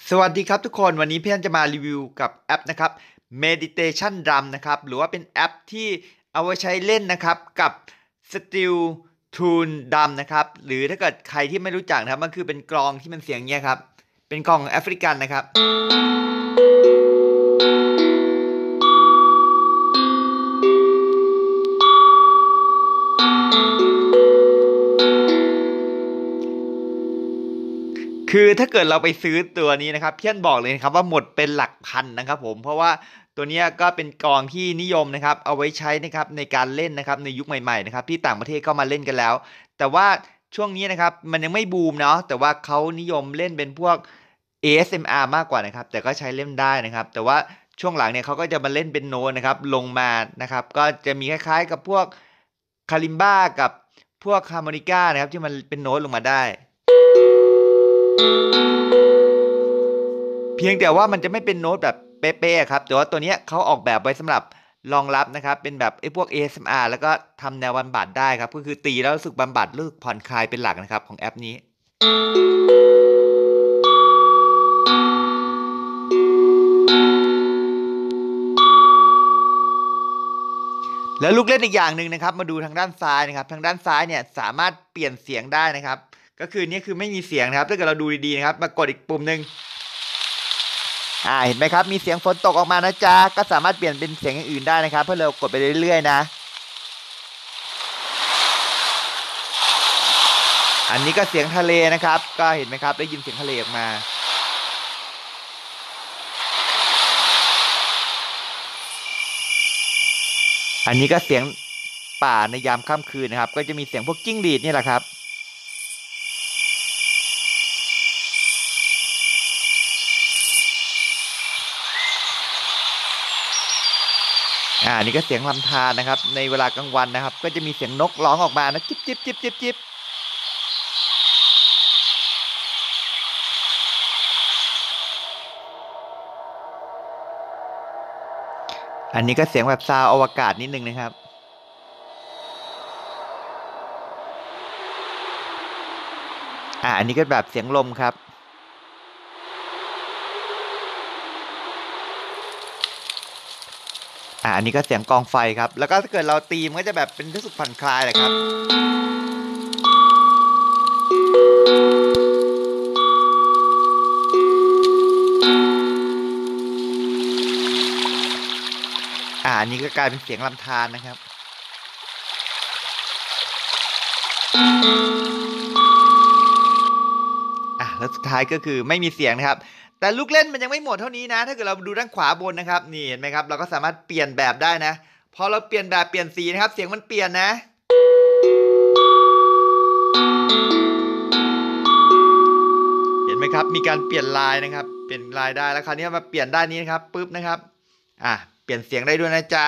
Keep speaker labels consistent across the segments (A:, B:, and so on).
A: สวัสดีครับทุกคนวันนี้เพื่อนจะมารีวิวกับแอปนะครับ Meditation Drum นะครับหรือว่าเป็นแอปที่เอาไว้ใช้เล่นนะครับกับ Steel Tune Drum นะครับหรือถ้าเกิดใครที่ไม่รู้จักนะครับมันคือเป็นกลองที่มันเสียงเงี้ยครับเป็นกลองแอฟริกันนะครับคือถ้าเกิดเราไปซื้อตัวนี้นะครับเพื่อนบอกเลยนะครับว่าหมดเป็นหลักพันนะครับผมเพราะว่าตัวนี้ก็เป็นกลองที่นิยมนะครับเอาไว้ใช้นะครับในการเล่นนะครับในยุคใหม่ๆนะครับที่ต่างประเทศเข้ามาเล่นกันแล้วแต่ว่าช่วงนี้นะครับมันยังไม่บูมเนาะแต่ว่าเขานิยมเล่นเป็นพวก ASMR มากกว่านะครับแต่ก็ใช้เล่นได้นะครับแต่ว่าช่วงหลังเนี่ยเขาก็จะมาเล่นเป็นโน้ตนะครับลงมานะครับก็จะมีคล้ายๆกับพวกคาลิมบ้ากับพวกฮาร์โมนิก้านะครับที่มันเป็นโน้ตลงมาได้ เพียงแต่ว่ามันจะไม่เป็นโน้ตแบบเป๊ะๆครับแต่ว่าตัวนี้เขาออกแบบไว้สำหรับรองรับนะครับเป็นแบบไอ้พวก ASMR แล้วก็ทำแนวบำบัดได้ครับก็คือตีแล้วรู้สึกบำบัดรู้สึกผ่อนคลายเป็นหลักนะครับของแอปนี้แล้วลูกเล่นอีกอย่างหนึ่งนะครับมาดูทางด้านซ้ายนะครับทางด้านซ้ายเนี่ยสามารถเปลี่ยนเสียงได้นะครับก็คือนี่คือไม่มีเสียงนะครับถ้าเกิดเราดูดีๆนะครับมากดอีกปุ่มหนึ่งเห็นไหมครับมีเสียงฝนตกออกมานะจ๊ะก็สามารถเปลี่ยนเป็นเสียงอย่างอื่นได้นะครับเพื่อเรากดไปเรื่อยๆนะอันนี้ก็เสียงทะเลนะครับก็เห็นไหมครับได้ยินเสียงทะเลออกมาอันนี้ก็เสียงป่าในยามค่ำคืนนะครับก็จะมีเสียงพวกจิ้งหรีดนี่แหละครับนี่ก็เสียงลำธารนะครับในเวลากลางวันนะครับก็จะมีเสียงนกร้องออกมานะจิ๊บจิ๊บจิ๊บจิ๊บจิ๊บอันนี้ก็เสียงแบบซาวอวกาศนิดนึงนะครับอันนี้ก็แบบเสียงลมครับอันนี้ก็เสียงกองไฟครับแล้วก็ถ้าเกิดเราตีมันก็จะแบบเป็นรู้สึกผ่อนคลายเลยครับอันนี้ก็กลายเป็นเสียงลำธารนะครับแล้วสุดท้ายก็คือไม่มีเสียงนะครับแต่ลูกเล่นมันยังไม่หมดเท่านี้นะถ้าเกิดเราดูด้านขวาบนนะครับนี่เห็นไหมครับเราก็สามารถเปลี่ยนแบบได้นะพอเราเปลี่ยนแบบเปลี่ยนสีนะครับเสียงมันเปลี่ยนนะเห็นไหมครับมีการเปลี่ยนลายนะครับเปลี่ยนลายได้แล้วคราวนี้มาเปลี่ยนด้านนี้นะครับปุ๊บนะครับเปลี่ยนเสียงได้ด้วยนะจ๊ะ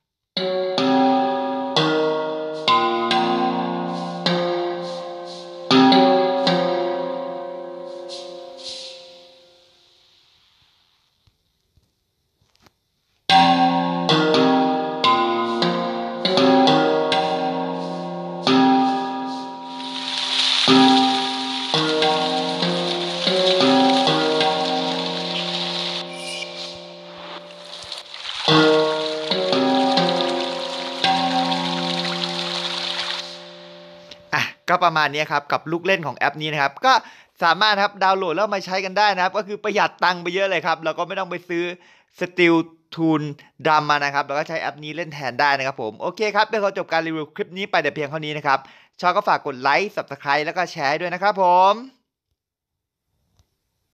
A: ก็ประมาณนี้ครับกับลูกเล่นของแอปนี้นะครับก็สามารถครับดาวน์โหลดแล้วมาใช้กันได้นะครับก็คือประหยัดตังค์ไปเยอะเลยครับแล้วก็ไม่ต้องไปซื้อ Steel Tune Drum มานะครับแล้วก็ใช้แอปนี้เล่นแทนได้นะครับผมโอเคครับเดี๋ยวเราจบการรีวิวคลิปนี้ไปแต่เพียงเท่านี้นะครับชอบก็ฝากกดไลค์ Subscribe แล้วก็แชร์ด้วยนะครับผม